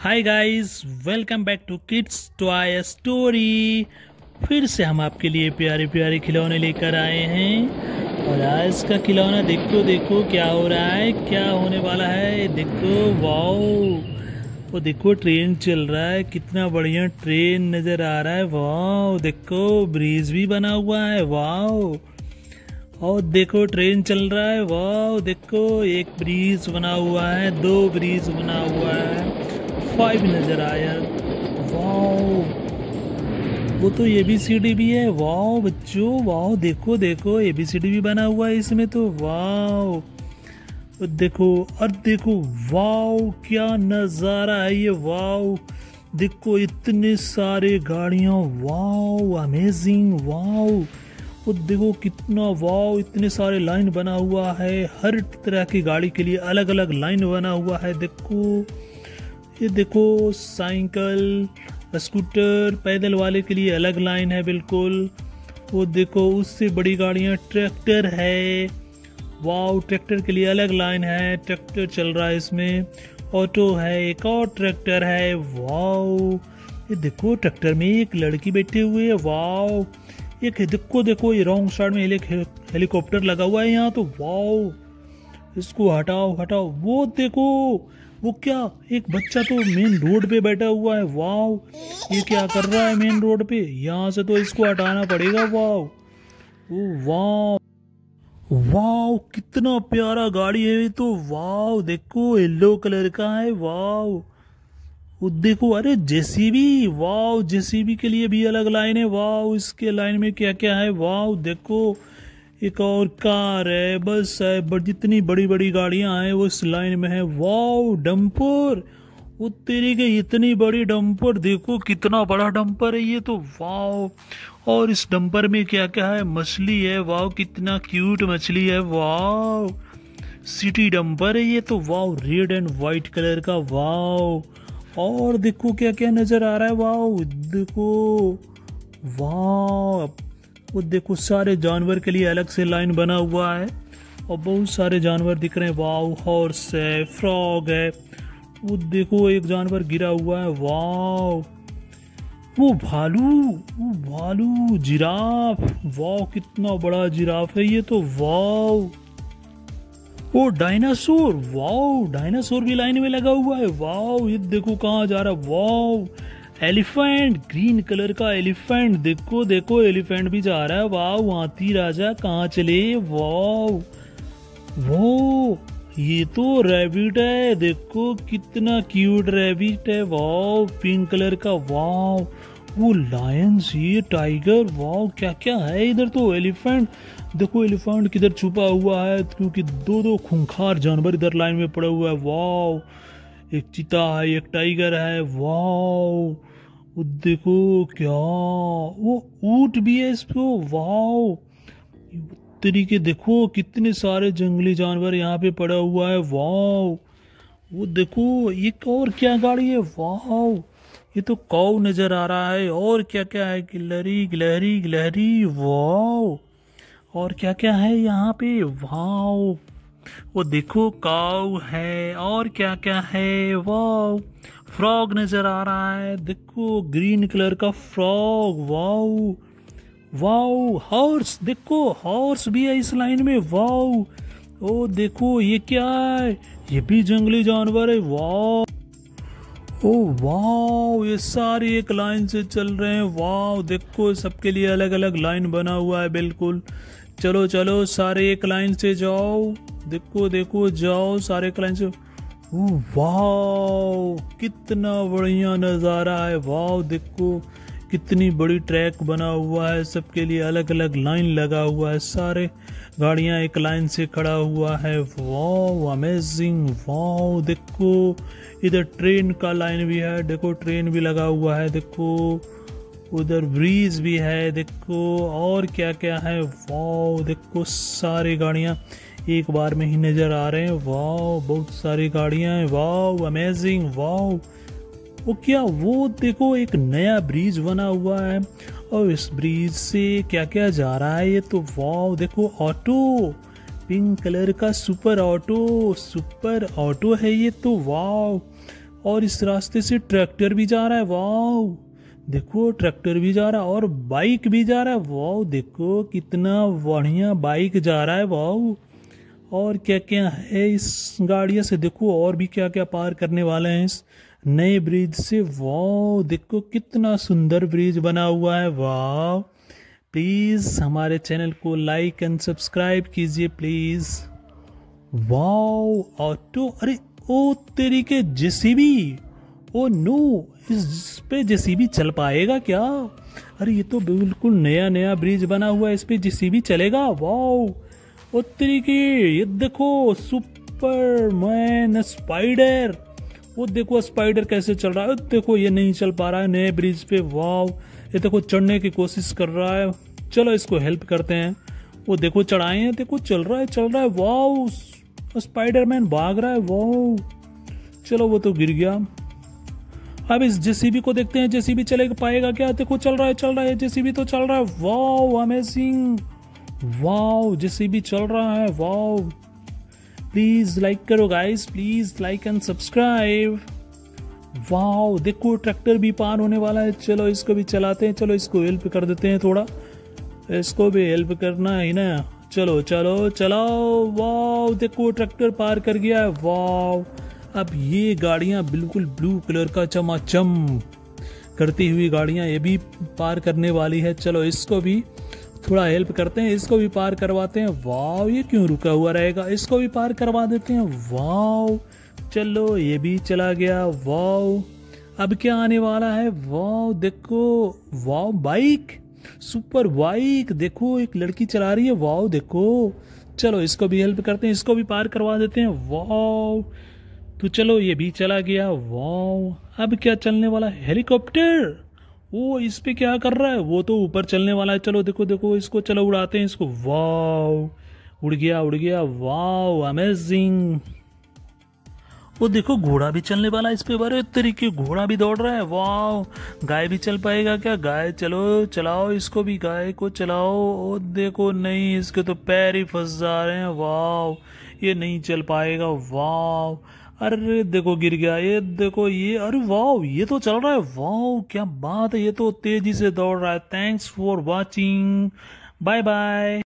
Hi guys, welcome back to kids toy story. फिर से हम आपके लिए प्यारे प्यारे खिलौने लेकर आए हैं। और आज का खिलौना देखो देखो क्या हो रहा है, क्या होने वाला है। देखो, वाओ, वो देखो ट्रेन चल रहा है, कितना बढ़िया ट्रेन नजर आ रहा है। वाओ, देखो ब्रिज भी बना हुआ है। वाओ, और देखो ट्रेन चल रहा है। वाओ, देखो एक ब्रिज बना हुआ है, दो ब्रिज बना हुआ है, 5 नजर आया। वाओ, वो तो ABCD भी है। वाओ बच्चों, वाओ देखो देखो ABCD भी बना हुआ है इसमें तो। वाओ, देखो और देखो, वाओ क्या नज़ारा है ये। वाओ देखो, इतने सारे गाड़ियाँ। Wow amazing. वाओ, वो देखो कितना, वाओ इतने सारे लाइन बना हुआ है। हर तरह की गाड़ी के लिए अलग अलग लाइन बना हुआ है। देखो, ये देखो साइकिल, स्कूटर, पैदल वाले के लिए अलग लाइन है बिल्कुल। वो देखो उससे बड़ी गाड़ियाँ, ट्रैक्टर है। वाओ, ट्रैक्टर के लिए अलग लाइन है, ट्रैक्टर चल रहा है इसमें। ऑटो है, एक और ट्रैक्टर है। वाओ, ये देखो ट्रैक्टर में एक लड़की बैठी हुई है। वाओ, एक देखो देखो ये रॉन्ग साइड में हेलीकॉप्टर लगा हुआ है यहाँ तो। वाओ, इसको हटाओ हटाओ। वो देखो, वो क्या, एक बच्चा तो मेन रोड पे बैठा हुआ है। वाओ, ये क्या कर रहा है मेन रोड पे, यहाँ से तो इसको हटाना पड़ेगा। वाओ, ओ वाओ, वाओ कितना प्यारा गाड़ी है ये तो। वाओ देखो, येलो कलर का है। वाओ, वो देखो, अरे जेसीबी। वाओ, जेसीबी के लिए भी अलग लाइन है। वाओ, इसके लाइन में क्या क्या है। वाओ देखो, एक और कार है, बस है, बट जितनी बड़ी बड़ी गाड़ियां हैं वो इस लाइन में है। वाओ, डंपर, वो तेरी के इतनी बड़ी डंपर, देखो कितना बड़ा डंपर है ये तो। वाओ, और इस डंपर में क्या क्या है, मछली है। वाओ, कितना क्यूट मछली है। वाओ, सिटी डंपर है ये तो। Wow, red and white colour का। वाओ, और देखो क्या क्या नजर आ रहा है। वाओ देखो, वाओ, वो देखो सारे जानवर के लिए अलग से लाइन बना हुआ है और बहुत सारे जानवर दिख रहे हैं। वाओ, हॉर्स है, फ्रॉग है। वो देखो एक जानवर गिरा हुआ है। वाओ, वो भालू, वो भालू, जिराफ। वाओ, कितना बड़ा जिराफ है ये तो। वाओ, वो डायनासोर। वाओ, डायनासोर भी लाइन में लगा हुआ है। वाओ, ये देखो कहाँ जा रहा है। वाओ, एलिफेंट, ग्रीन कलर का एलिफेंट। देखो देखो एलिफेंट भी जा रहा है। वाओ, हाथी राजा कहाँ चले। वाओ, वो ये तो रैबिट है, देखो कितना क्यूट रैबिट है। वाओ, पिंक कलर का। वाओ, वो लायंस, ये टाइगर। वाओ, क्या क्या है इधर तो। एलिफेंट, देखो एलिफेंट किधर छुपा हुआ है, क्योंकि दो दो खूंखार जानवर इधर लाइन में पड़ा हुआ है। वाओ, एक चीता है, एक टाइगर है। वाओ, वो देखो क्या, वो ऊंट भी है इसको। वाओ, तरीके देखो कितने सारे जंगली जानवर यहाँ पे पड़ा हुआ है। वाओ, वो देखो एक और क्या गाड़ी है। वाओ, ये तो काऊ नजर आ रहा है। और क्या क्या है, गिलहरी गिलहरी गिलहरी। वाओ, और क्या क्या है यहाँ पे। वाओ, वो देखो काऊ है, और क्या क्या है। वाओ, फ्रॉग नजर आ रहा है, देखो ग्रीन कलर का फ्रॉग। वाओ, वाओ, हॉर्स, देखो हॉर्स भी है इस लाइन में। वाओ, ओ देखो ये क्या है, ये भी जंगली जानवर है। वाओ, ओ वाओ, ये सारे एक लाइन से चल रहे हैं। वाओ देखो, सबके लिए अलग अलग लाइन बना हुआ है बिल्कुल। चलो चलो सारे एक लाइन से जाओ। देखो देखो जाओ सारे एक लाइन से। वाओ, कितना बढ़िया नज़ारा है। वाओ देखो, कितनी बड़ी ट्रैक बना हुआ है, सबके लिए अलग अलग लाइन लगा हुआ है। सारे गाड़ियां एक लाइन से खड़ा हुआ है। Wow amazing. वाओ देखो, इधर ट्रेन का लाइन भी है, देखो ट्रेन भी लगा हुआ है। देखो उधर ब्रिज भी है। देखो और क्या क्या है। वाओ देखो, सारी गाड़ियां एक बार में ही नजर आ रहे हैं। वाओ, बहुत सारी गाड़ियां हैं। Wow amazing. वाओ, वो क्या, वो देखो एक नया ब्रिज बना हुआ है और इस ब्रिज से क्या क्या जा रहा है ये तो। वाओ देखो, ऑटो, पिंक कलर का सुपर ऑटो, सुपर ऑटो है ये तो। वाओ, और इस रास्ते से ट्रैक्टर भी जा रहा है, वाव। देखो ट्रैक्टर भी जा रहा है और बाइक भी जा रहा है, वाव। देखो कितना बढ़िया बाइक जा रहा है, वाव। और क्या क्या है इस गाड़ियों से, देखो और भी क्या क्या पार करने वाले हैं इस नए ब्रिज से, वाव। देखो कितना सुंदर ब्रिज बना हुआ है, वाव। प्लीज हमारे चैनल को लाइक एंड सब्सक्राइब कीजिए प्लीज, वाव। ऑटो, अरे ओ तेरी के जेसीबी, ओ नो, इस पे जेसीबी चल पाएगा क्या? अरे ये तो बिल्कुल नया नया ब्रिज बना हुआ है, इस पे जेसीबी चलेगा, वाव। ओ तरीके, ये देखो सुपरमैन स्पाइडर, वो देखो स्पाइडर कैसे चल रहा है, देखो ये नहीं चल पा रहा है नए ब्रिज पे, वाव। ये देखो चढ़ने की कोशिश कर रहा है, चलो इसको हेल्प करते हैं। वो देखो चढ़ाए हैं, देखो चल रहा है, वाव। स्पाइडरमैन भाग रहा है, वाव। चलो वो तो गिर गया। अब इस जेसीबी को देखते हैं, जेसीबी चलेगा पाएगा क्या? देखो चल रहा है, जेसीबी तो चल रहा है, वाव, अमेजिंग, वाव। जेसीबी चल रहा है, वाव। प्लीज लाइक करो guys, please like and subscribe, wow. देखो ट्रैक्टर भी पार होने वाला है, चलो इसको भी चलाते हैं, चलो इसको हेल्प कर देते हैं थोड़ा, इसको भी हेल्प करना है ना। चलो चलो चलाओ, वाव। देखो ट्रैक्टर पार कर गया है, वाव। अब ये गाड़ियां बिल्कुल ब्लू कलर का चमाचम करती हुई गाड़ियां ये भी पार करने वाली है, चलो इसको भी थोड़ा हेल्प करते हैं, इसको भी पार करवाते हैं, वाव। ये क्यों रुका हुआ रहेगा, इसको भी पार करवा देते हैं, वाव। चलो ये भी चला गया, वाव। अब क्या आने वाला है, वाव। देखो, वाव, बाइक, सुपर बाइक, देखो एक लड़की चला रही है, वाव। देखो चलो इसको भी हेल्प करते हैं, इसको भी पार करवा देते हैं, वाव। तो चलो ये भी चला गया, वाव। अब क्या चलने वाला है, हेलीकॉप्टर, वो इस पे क्या कर रहा है, वो तो ऊपर चलने वाला है, चलो देखो देखो इसको, चलो उड़ाते हैं इसको, वाव। उड़ गया, वाव, अमेजिंग। वो देखो घोड़ा भी चलने वाला है इस पे, बड़े तरीके घोड़ा भी दौड़ रहा है, वाव। गाय भी चल पाएगा क्या? गाय, चलो चलाओ इसको भी, गाय को चलाओ। ओ देखो नहीं, इसके तो पैर ही फंस जा रहे हैं, वाव। ये नहीं चल पाएगा, वाव। अरे देखो गिर गया, ये देखो ये, अरे वाव, ये तो चल रहा है, वाव, क्या बात है, ये तो तेजी से दौड़ रहा है। Thanks for watching, bye bye.